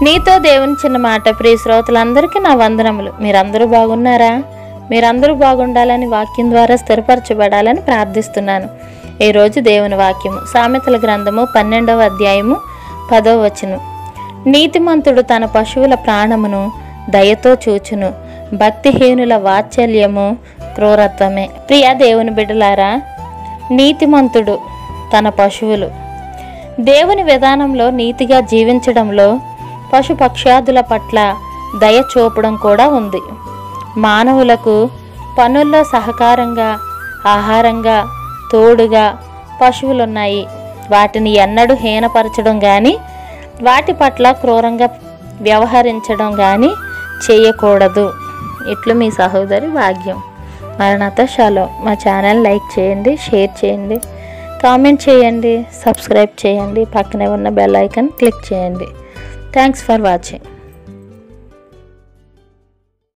నీతో దేవుని చిన్న మాట. ప్రియ శ్రోతలందరికీ నా వందనములు. మీరందరూ బాగున్నారా? మీరందరూ బాగుండాలని, వాక్యం ద్వారా స్థిరపరచబడాలని ప్రార్థిస్తున్నాను. ఈరోజు దేవుని వాక్యము సామెతల గ్రంథము 12వ అధ్యాయము 10వ వచనం. నీతిమంతుడు తన పశువుల ప్రాణమును దయతో చూచును, భక్తిహీనుల వాత్సల్యము క్రూరత్వమే. ప్రియ దేవుని బిడ్డలారా, నీతిమంతుడు తన పశువులు. దేవుని విధానంలో నీతిగా జీవించడంలో పశుపక్ష్యాదుల పట్ల దయ చూపడం కూడా ఉంది. మానవులకు పనుల్లో సహకారంగా, ఆహారంగా, తోడుగా పశువులున్నాయి. వాటిని ఎన్నడూ హీనపరచడం కానీ, వాటి పట్ల క్రూరంగా వ్యవహరించడం కానీ చేయకూడదు. ఇట్లు మీ సహోదరి భాగ్యం. మరణాత షాలోమ్. మా ఛానల్ లైక్ చేయండి, షేర్ చేయండి, కామెంట్ చేయండి, సబ్స్క్రైబ్ చేయండి, పక్కనే ఉన్న బెల్ ఐకాన్ క్లిక్ చేయండి. Thanks for watching.